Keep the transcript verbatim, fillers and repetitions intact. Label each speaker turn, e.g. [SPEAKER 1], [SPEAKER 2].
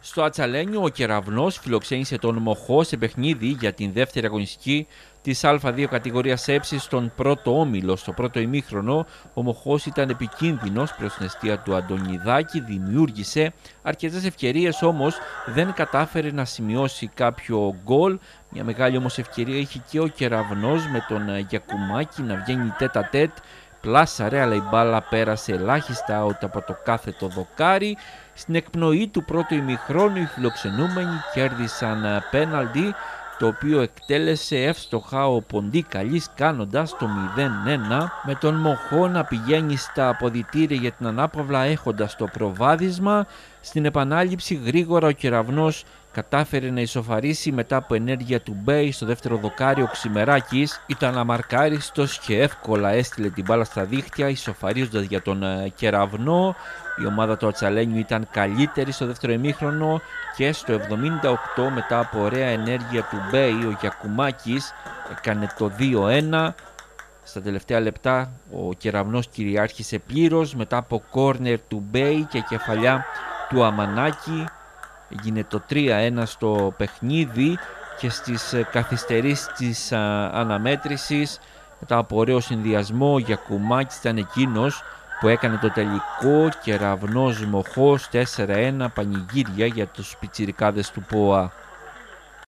[SPEAKER 1] Στο Ατσαλένιο, ο Κεραυνός φιλοξένησε τον Μοχώ σε παιχνίδι για την δεύτερη αγωνιστική της Α δύο κατηγορίας Ε στον πρώτο όμιλο. Στο πρώτο ημίχρονο, ο Μοχώς ήταν επικίνδυνος προς την αιστεία του Αντωνιδάκη, δημιούργησε αρκετές ευκαιρίες, όμως δεν κατάφερε να σημειώσει κάποιο γκολ. Μια μεγάλη όμως ευκαιρία είχε και ο Κεραυνός με τον Γιακουμάκη να βγαίνει τέτα τέτ. Πλάσαρε, αλλά η μπάλα πέρασε ελάχιστα out από το κάθετο δοκάρι. Στην εκπνοή του πρώτου ημιχρόνου οι φιλοξενούμενοι κέρδισαν πέναλτι, το οποίο εκτέλεσε εύστοχα ο Ποντίκαλης, κάνοντας το μηδέν ένα, με τον Μοχώ να πηγαίνει στα αποδυτήρια για την ανάπαυλα έχοντας το προβάδισμα. Στην επανάληψη γρήγορα ο Κεραυνός κατάφερε να ισοφαρίσει μετά από ενέργεια του Μπέι. Στο δεύτερο δοκάρι ο Ξημεράκης ήταν αμαρκάριστος και εύκολα έστειλε την μπάλα στα δίχτυα, ισοφαρίζοντας για τον Κεραυνό. Η ομάδα του Ατσαλένιου ήταν καλύτερη στο δεύτερο ημίχρονο και στο εβδομήντα οκτώ, μετά από ωραία ενέργεια του Μπέι, ο Γιακουμάκης έκανε το δύο ένα. Στα τελευταία λεπτά ο Κεραυνός κυριάρχησε πλήρως μετά από κόρνερ του Μπέι και κεφαλιά του Αμανάκη. Έγινε το τρία ένα στο παιχνίδι και στις καθυστερήσεις της αναμέτρησης, μετά από ωραίο συνδυασμό, ο Γιακουμάκης ήταν εκείνος που έκανε το τελικό. Κεραυνός Μοχώς τέσσερα ένα, πανηγύρια για τους πιτσιρικάδες του ΠΟΑ.